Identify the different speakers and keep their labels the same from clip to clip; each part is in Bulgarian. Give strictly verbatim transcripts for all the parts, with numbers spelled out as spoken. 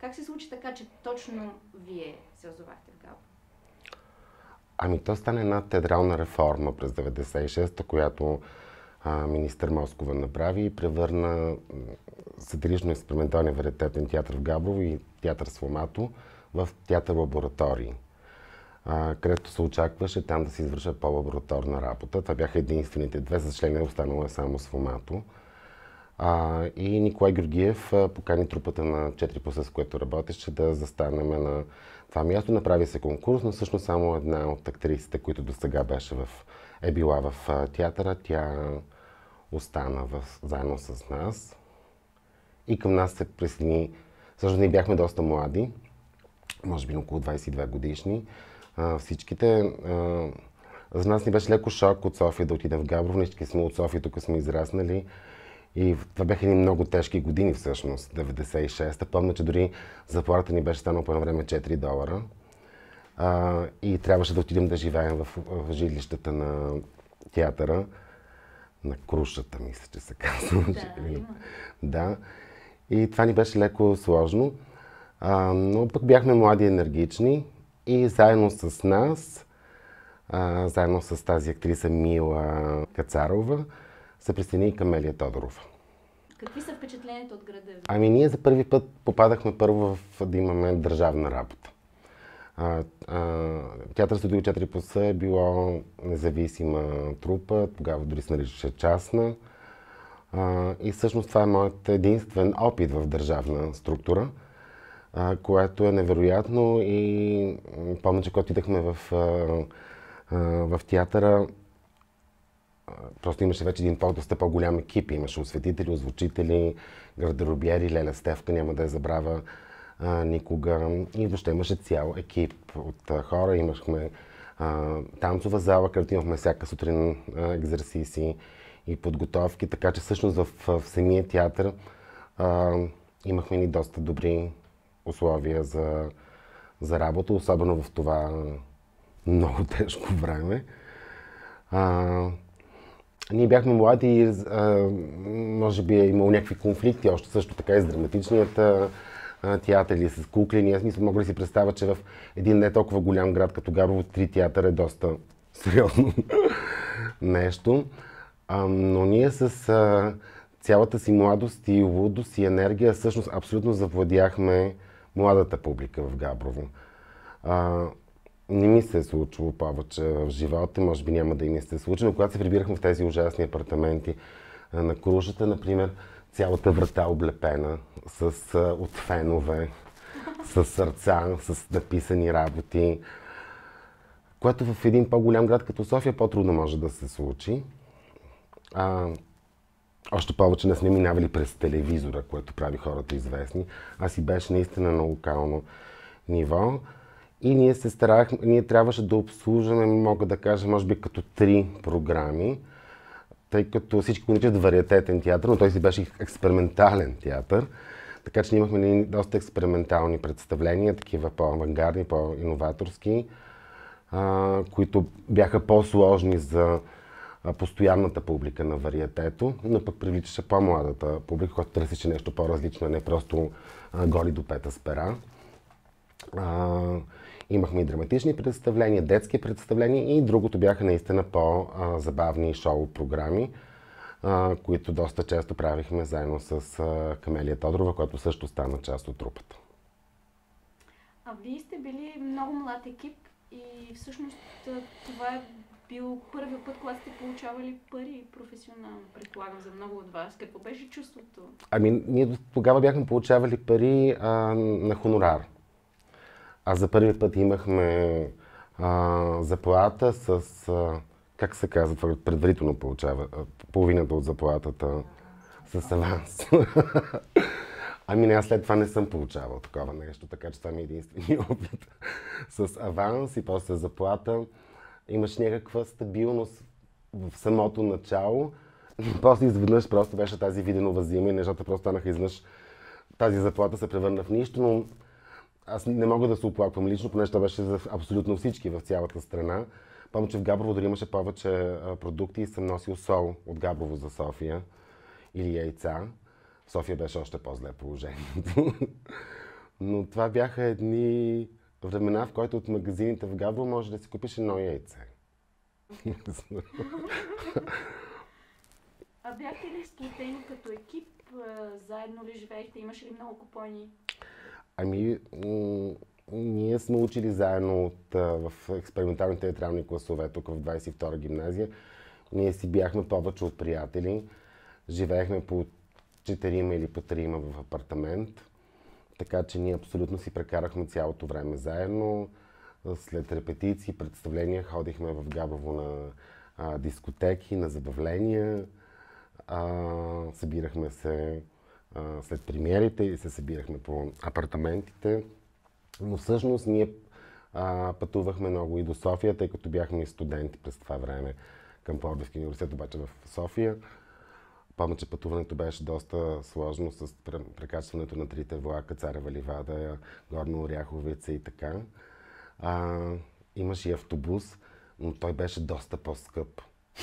Speaker 1: Как се случи така, че точно вие се озовахте в Габрово?
Speaker 2: Ами то стана една театрална реформа през деветдесет и шеста, която а, министър Москова направи и превърна сатирично-експерименталния вариететен театър в Габрово и театър Сламато в театър лаборатории, а, където се очакваше там да се извършва по-лабораторна работа. Това бяха единствените две, за съжаление останало е само Сламато. А, и Николай Георгиев а, покани трупата на четири плюса, с което работеше, да застанем на това място. Направи се конкурс, но всъщност само една от актрисите, които до сега беше в, е била в а, театъра, тя остана в, заедно с нас. И към нас се присъедини. Всъщност ние бяхме доста млади, може би около двадесет и две годишни. А, всичките. А, за нас ни беше леко шок от София да отидем в Габрово. Ние сме от София, тук сме израснали. И това бяха едни много тежки години всъщност, деветдесет и шеста. Помня, че дори заплатата ни беше станала по едно време четири долара. А, и трябваше да отидем да живеем в, в жилищата на театъра, на крушата, мисля, че се казва.
Speaker 1: Да, има.
Speaker 2: Да. И това ни беше леко сложно. А, но пък бяхме млади, енергични и заедно с нас, а, заедно с тази актриса Мила Кацарова, се присъедини и Камелия Тодорова.
Speaker 1: Какви са впечатленията от града?
Speaker 2: Ами ние за първи път попадахме първо в да имаме държавна работа. А, а, театър Студио четири плюса е било независима трупа, тогава дори се наричаше частна. А, и всъщност това е моят единствен опит в държавна структура, а, което е невероятно и помня, че когато идахме в, а, а, в театъра, просто имаше вече един по-доста по-голям екип. Имаше осветители, озвучители, гардеробиери, Леля Стевка, няма да я забравя а, никога. И въобще имаше цял екип от а, хора. Имахме а, танцова зала, където имахме всяка сутрин а, екзерсиси и подготовки. Така че всъщност в, в самия театър а, имахме ни доста добри условия за, за работа, особено в това много тежко време. А, Ние бяхме млади и а, може би е имало някакви конфликти, още също така и с драматичният а, театър или с куклени. Аз мисля, мога да си представя, че в един не толкова голям град като Габрово три театъра е доста сериозно нещо. А, но ние с а, цялата си младост и лудост и енергия всъщност абсолютно завладяхме младата публика в Габрово. А, Не ми се е случило повече в живота, може би няма да и ми се случи, но когато се прибирахме в тези ужасни апартаменти на крушата, например, цялата врата облепена с, от фенове, с сърца, с написани работи, което в един по-голям град като София по-трудно може да се случи. А, още повече не сме минавали през телевизора, което прави хората известни, а си беше наистина на локално ниво. И ние се старахме, ние трябваше да обслужваме, мога да кажа, може би като три програми, тъй като всички го наричат вариететен театър, но той си беше експериментален театър. Така че ние имахме доста експериментални представления, такива по-авангардни, по-иноваторски, които бяха по-сложни за постоянната публика на вариетето, но пък привличаше по-младата публика, която търсеше нещо по-различно, не просто голи до пета с пера. Имахме и драматични представления, детски представления и другото бяха наистина по-забавни шоу-програми, които доста често правихме заедно с Камелия Тодорова, която също стана част от трупата.
Speaker 1: А вие сте били много млад екип и всъщност това е бил първият път, когато сте получавали пари професионално, предполагам, за много от вас. Какво беше чувството? Ами,
Speaker 2: ние тогава бяхме получавали пари а, на хонорар. А за първи път имахме а, заплата с, а, как се казва, това предварително получава, половината от заплатата с аванс. Ами не, аз след това не съм получавал такова нещо, така че това ми е единствения опит. С аванс и после заплата имаш някаква стабилност в самото начало. После изведнъж просто беше тази виденова зима и нещата просто станаха изведнъж. Тази заплата се превърна в нищо, но аз не мога да се оплаквам лично, понеже това беше за абсолютно всички в цялата страна. Помня, че в Габрово дори имаше повече продукти и съм носил сол от Габрово за София или яйца. В София беше още по-зле положението. Но това бяха едни времена, в които от магазините в Габрово може да си купиш едно яйце.
Speaker 1: А бяхте ли сплотени като екип? Заедно ли живеехте? Имаше ли много купони?
Speaker 2: Ами, м- ние сме учили заедно от, в експериментални театрални класове тук в двадесет и втора гимназия. Ние си бяхме повече от приятели. Живеехме по четирима или по трима в апартамент. Така че ние абсолютно си прекарахме цялото време заедно. След репетиции, представления ходихме в Габрово на а, дискотеки, на забавления. А, събирахме се а, след премиерите и се събирахме по апартаментите. Но всъщност ние а, пътувахме много и до София, тъй като бяхме и студенти през това време към Пловдивския университет, обаче в София. Помня, че пътуването беше доста сложно с прекачването на трите влака, Царева ливада, Горна Оряховица и така. А, имаше и автобус, но той беше доста по-скъп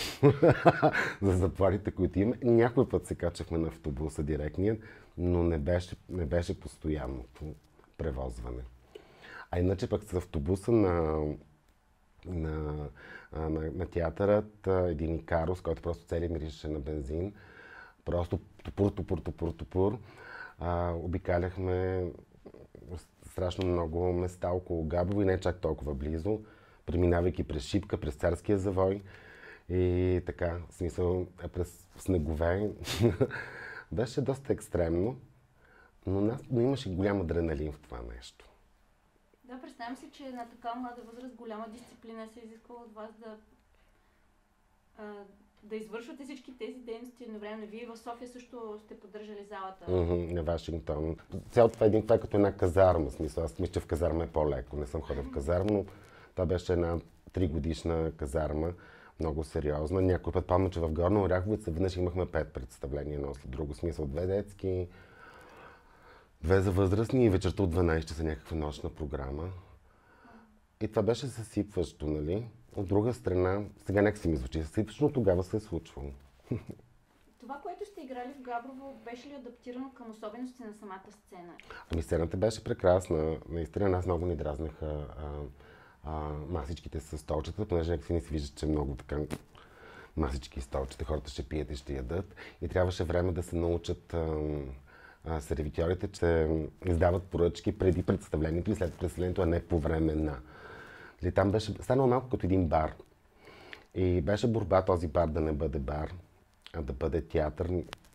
Speaker 2: за заплатите, които има. Някой път се качахме на автобуса директния, но не беше, не беше постоянното превозване. А иначе пък с автобуса на, на, на, на театърът, един Икарус, който просто целият миришеше на бензин, просто тупур, тупур, тупур, тупур. А, обикаляхме страшно много места около Габрово и не чак толкова близо, преминавайки през Шипка, през Царския завой и така, в смисъл, през снегове. Беше доста екстремно, но, нас, но имаше голям адреналин в това нещо.
Speaker 1: Да, представям си, че на така млада възраст голяма дисциплина се изисква от вас да, а, да извършвате всички тези дейности едновременно. Вие в София също сте поддържали залата.
Speaker 2: Mm-hmm, на Вашингтон. Цялото това е един, това е като една казарма. Смисъл. Аз мисля, че в казарма е по-леко. Не съм ходил в казарма, но това беше една тригодишна казарма. Много сериозна. Някой път помня, че в Горна Оряховица веднъж имахме пет представления, едно след друго. Смисъл, две детски, две за възрастни и вечерта от дванадесет часа някаква нощна програма. И това беше съсипващо, нали? От друга страна, сега нека си ми звучи съсипващо, но тогава се е случвало.
Speaker 1: Това, което сте играли в Габрово, беше ли адаптирано към особености на самата сцена?
Speaker 2: Ами сцената беше прекрасна. Наистина нас много ни дразнаха а, а, масичките с столчета, понеже някакси не си вижда, че много така масички и столчета, хората ще пият и ще ядат. И трябваше време да се научат а, а, сервитьорите, че издават поръчки преди представлението и след представлението, а не по време на. Или там беше станало малко като един бар. И беше борба този бар да не бъде бар, а да бъде театър.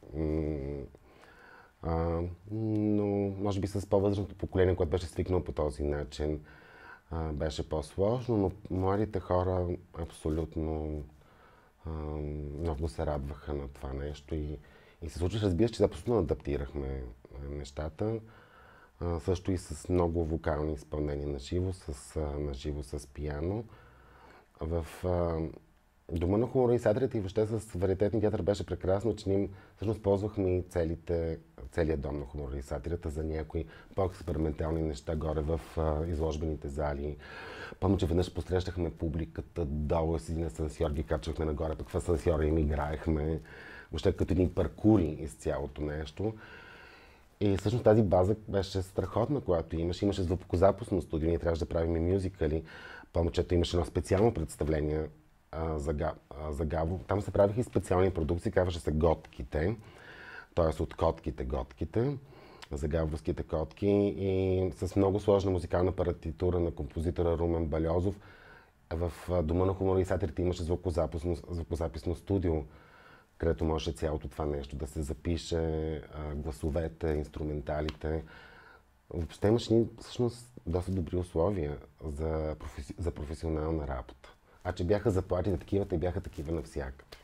Speaker 2: А, но може би с по-възрастното поколение, което беше свикнало по този начин, а, беше по-сложно, но младите хора абсолютно а, много се радваха на това нещо и, и се случи, разбира се, че абсолютно адаптирахме нещата. А, също и с много вокални изпълнения на живо, с, а, на живо с пиано. В а, Дома на хуморисаторите и въобще с вариететния театър беше прекрасно, че ние всъщност ползвахме и целите, целият дом на хуморисаторите за някои по-експериментални неща горе в а, изложбените зали. Помня, че веднъж посрещахме публиката долу с един асансьор, ги качвахме нагоре, пък в асансьора им играехме. Въобще като един паркури из цялото нещо. И всъщност тази база беше страхотна, която имаше. Имаше звукозаписно студио, ние трябваше да правим мюзикали. Помня, че имаше едно специално представление а, за, а, за Габрово. Там се правиха и специални продукции, казваше се Готките, т.е. от котките готките, за габровските котки и с много сложна музикална партитура на композитора Румен Бальозов. В Дома на хуморисаторите имаше звукозаписно, звукозаписно студио, където може цялото това нещо да се запише, гласовете, инструменталите. Въобще имаше всъщност доста добри условия за, професи... за професионална работа. А че бяха заплатите такива, те бяха такива навсякъде.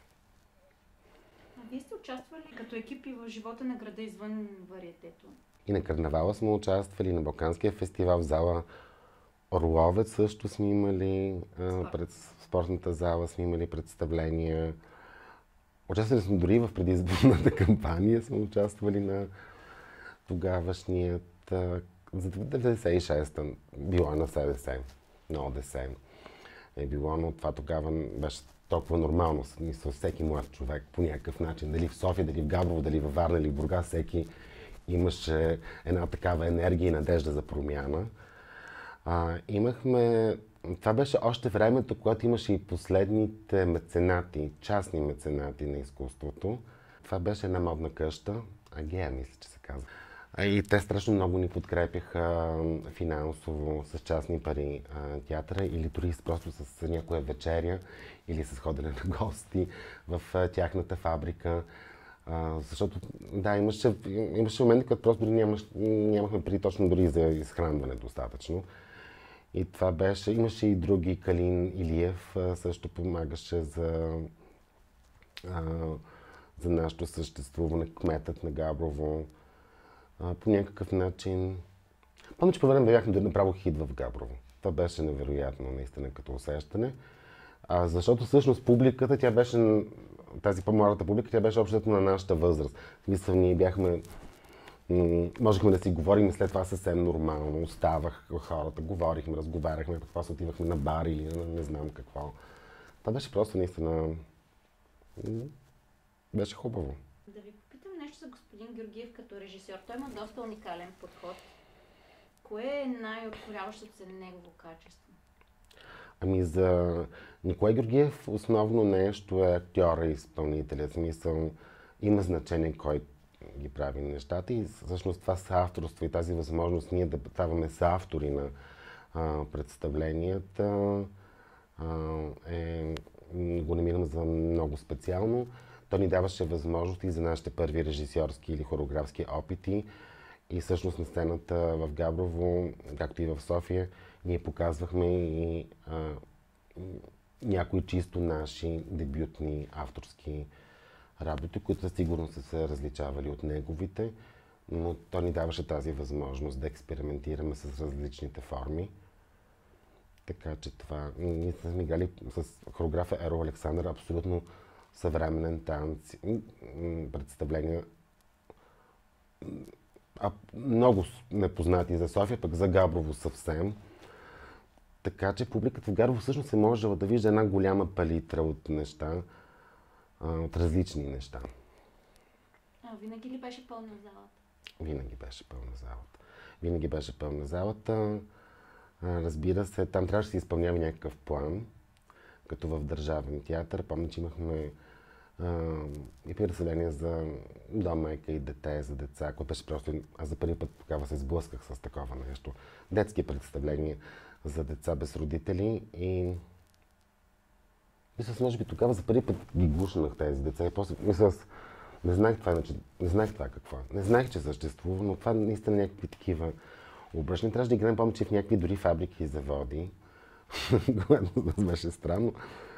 Speaker 1: А вие сте участвали като екипи в живота на града извън вариетето?
Speaker 2: И на карнавала сме участвали, на Балканския фестивал, в зала Орловец също сме имали, а, пред спортната зала сме имали представления. Участвали сме дори в предизборната кампания, сме участвали на тогавашният, за деветдесет и шеста, било на СДС, на ОДС. Е било, но това тогава беше толкова нормално. Мисля, всеки млад човек по някакъв начин, дали в София, дали в Габрово, дали във Варна или в Бургас, всеки имаше една такава енергия и надежда за промяна. А, имахме... Това беше още времето, когато имаше и последните меценати, частни меценати на изкуството. Това беше една модна къща, Агея, мисля, че се казва. И те страшно много ни подкрепяха финансово, с частни пари театъра или дори просто с някоя вечеря или с ходене на гости в тяхната фабрика. Защото, да, имаше, имаше моменти, когато просто дори нямаш, нямахме пари точно дори за изхранване достатъчно. И това беше, имаше и други, Калин Илиев също помагаше за, за нашето съществуване, кметът на Габрово. По някакъв начин... Помня, че по време бяхме да направо хит в Габрово. Това беше невероятно, наистина, като усещане. А, защото всъщност публиката, тя беше, тази по-младата публика, тя беше общото на нашата възраст. В смисъл, ние бяхме... Можехме да си говорим и след това съвсем нормално. Оставах хората, говорихме, разговаряхме, после отивахме на бар или на не знам какво. Това беше просто наистина... Беше хубаво.
Speaker 1: Да ви попитам нещо за господин Георгиев като режисьор. Той има доста уникален подход. Кое е най-отворяващото се негово качество?
Speaker 2: Ами за Николай Георгиев основно нещо е актьора и изпълнителя. В смисъл, има значение кой ги прави нещата и всъщност това съавторство и тази възможност ние да ставаме съавтори на а, представленията а, е, го намирам за много специално. Той ни даваше възможности и за нашите първи режисьорски или хореографски опити и всъщност на сцената в Габрово, както и в София, ние показвахме и а, някои чисто наши дебютни авторски работи, които със сигурност са се различавали от неговите, но той ни даваше тази възможност да експериментираме с различните форми. Така че това... Ние сме играли с хореографа Еро Александър абсолютно съвременен танц, представления а, много непознати за София, пък за Габрово съвсем. Така че публиката в Габрово всъщност е можела да вижда една голяма палитра от неща, от различни неща.
Speaker 1: А, винаги ли беше пълна залата?
Speaker 2: Винаги беше пълна залата. Винаги беше пълна залата. Разбира се, там трябваше да се изпълнява някакъв план, като в Държавен театър. Помня, че имахме а, и представление за дом, майка и дете, за деца, което беше просто... Аз за първи път тогава се сблъсках с такова нещо. Детски представления за деца без родители и... Мисля, може би тогава за първи път ги гушнах тези деца и после мисля, не знаех това, иначе, не знаех това какво. Не знаех, че съществува, но това наистина някакви такива обръщания. Трябваше да играем, помня, че в някакви дори фабрики и заводи, което беше странно.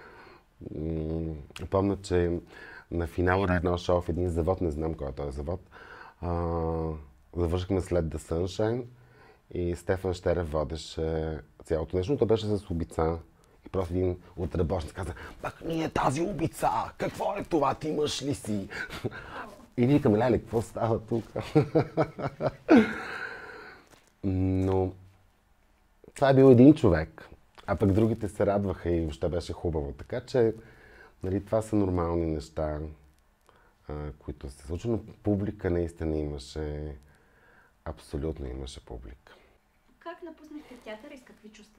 Speaker 2: Помня, че на финала на едно шоу в един завод, не знам кой е този завод, завършихме след The Sunshine и Стефан Щерев водеше цялото нещо, но то беше с обица. И просто един от работниците каза: "Пак ние тази убица, какво е това, ти мъж ли си?" И викам: "Леле, какво става тук?" Но това е бил един човек, а пък другите се радваха и въобще беше хубаво. Така че, нали, това са нормални неща, а, които се случват, но публика наистина имаше, абсолютно имаше публика.
Speaker 1: Как напуснахте театър и с какви чувства?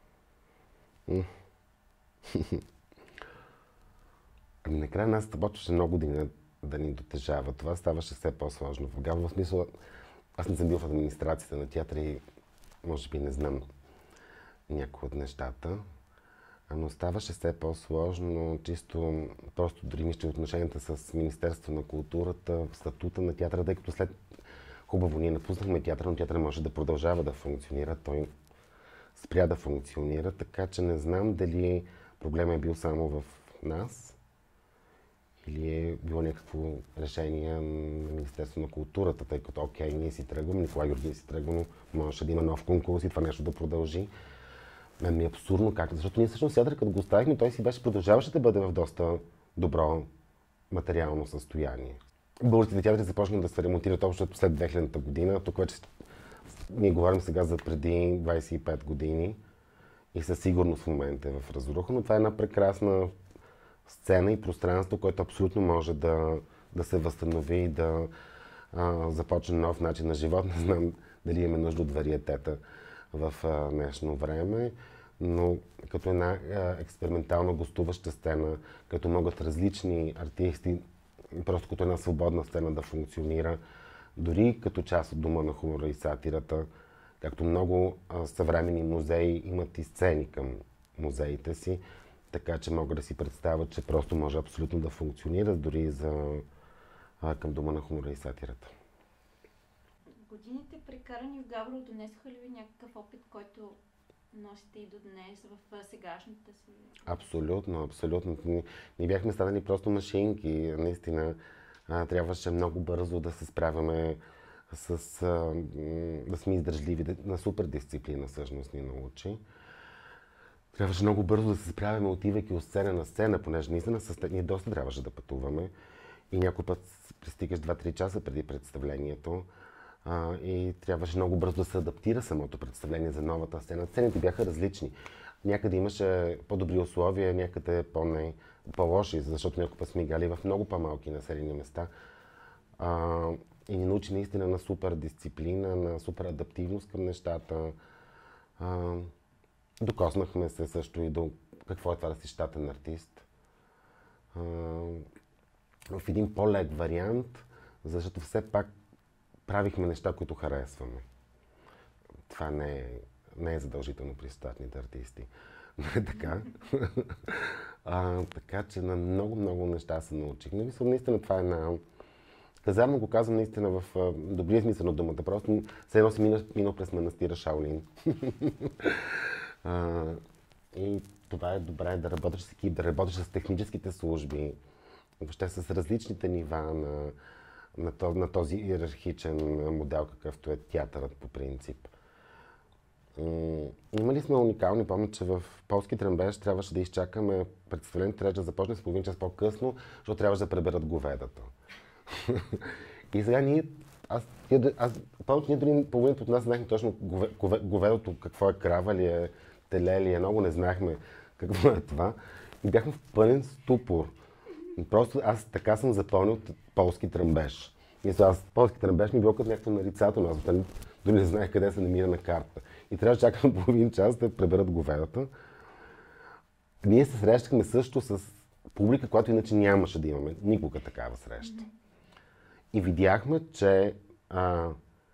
Speaker 2: Ами накрая нас започваше много да, да ни дотежава. Това ставаше все по-сложно. В Габрово, в смисъл, аз не съм бил в администрацията на театъра и може би не знам някои от нещата, но ставаше все по-сложно, чисто просто дори мисля, отношенията с Министерството на културата, статута на театъра, тъй като след хубаво ние напуснахме театъра, но театъра може да продължава да функционира. Той спря да функционира, така че не знам дали проблемът е бил само в нас или е било някакво решение на Министерството на културата, тъй като окей, ние си тръгваме, Николай Георгиев си тръгва, но можеше да има нов конкурс и това нещо да продължи. Мен ми е абсурдно как, защото ние всъщност театър, като го оставихме, той си беше продължаваше да бъде в доста добро материално състояние. Българските театри започнаха да се ремонтират общо след две хилядната година, тук вече ние говорим сега за преди двадесет и пет години и със сигурност в момента е в разруха, но това е една прекрасна сцена и пространство, което абсолютно може да, да се възстанови и да а, започне нов начин на живот. Не знам дали имаме нужда от вариетета в а, днешно време, но като една а, експериментално гостуваща сцена, като могат различни артисти, просто като една свободна сцена да функционира, дори като част от Дома на хумора и сатирата, както много а, съвременни музеи имат и сцени към музеите си, така че мога да си представя, че просто може абсолютно да функционира дори за, а, към Дома на хумора и сатирата.
Speaker 1: Годините, прекарани в Габрово, донесоха ли ви някакъв опит, който носите и до днес в сегашната си?
Speaker 2: Абсолютно, абсолютно. Ние, ние бяхме станали просто машинки. Наистина а, трябваше много бързо да се справяме с... А, да сме издържливи. На супер дисциплина всъщност ни научи. Трябваше много бързо да се справяме, отивайки от сцена на сцена, понеже наистина с... ние доста трябваше да пътуваме. И някой път пристигаш два-три часа преди представлението. Uh, и трябваше много бързо да се адаптира самото представление за новата сцена. Сцените бяха различни. Някъде имаше по-добри условия, някъде по-не, по-лоши, защото някой път сме играли в много по-малки населени места. Uh, и ни научи наистина на супер дисциплина, на супер адаптивност към нещата. Uh, докоснахме се също и до какво е това да си щатен артист. Uh, в един по-лек вариант, защото все пак правихме неща, които харесваме. Това не е, не е задължително при щатните артисти. Но е така. а, така че на много-много неща се научих. Не мисля, наистина това е една... Казарно го казвам наистина в добрия смисъл на думата. Просто все едно си минал, минал през манастира Шаолин. а, и това е добре да работиш с екип, да работиш с техническите служби, въобще с различните нива на На, то, на този иерархичен модел, какъвто е театърът по принцип. М- имали сме уникални, помня, че в Полски тръмбеж трябваше да изчакаме представлението, трябваше да започне с половин час по-късно, защото трябваше да преберат говедата. И сега ние, аз, аз помня, че ние дори половината от нас знаехме точно гове, гове, говедото, какво е, крава ли е, теле ли е, много не знаехме какво е това. И бяхме в пълен ступор. Просто аз така съм запомнил полски тръмбеж. Мисля, аз полски тръмбеж ми било като някакво нарицателно. Аз дори не знаех къде се намира на карта. И трябва да чакам половин час да преберат говедата. Ние се срещахме също с публика, която иначе нямаше да имаме никога такава среща. И видяхме, че а,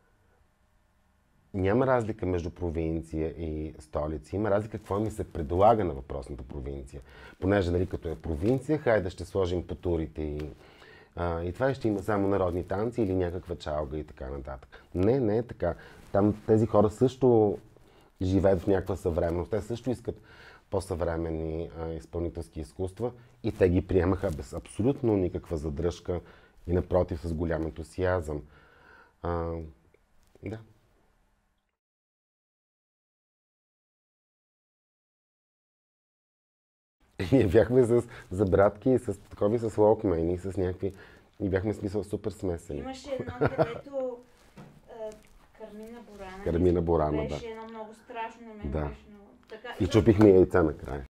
Speaker 2: няма разлика между провинция и столица. Има разлика какво ми се предлага на въпросната провинция. Понеже, нали, като е провинция, хайде ще сложим патурите и, а, и това ще има само народни танци или някаква чалга и така нататък. Не, не е така. Там тези хора също живеят в някаква съвременност. Те също искат по-съвременни а, изпълнителски изкуства и те ги приемаха без абсолютно никаква задръжка и напротив с голям ентусиазъм. А, да. Ние бяхме с забратки, с такови, с локмени, с някакви... И бяхме смисъл супер смесени.
Speaker 1: Имаше едно, където е, Кармина Бурана.
Speaker 2: Кармина Бурана,
Speaker 1: беше
Speaker 2: да.
Speaker 1: едно много страшно на мен.
Speaker 2: Да.
Speaker 1: Беше много... Така...
Speaker 2: И чупихме яйца накрая.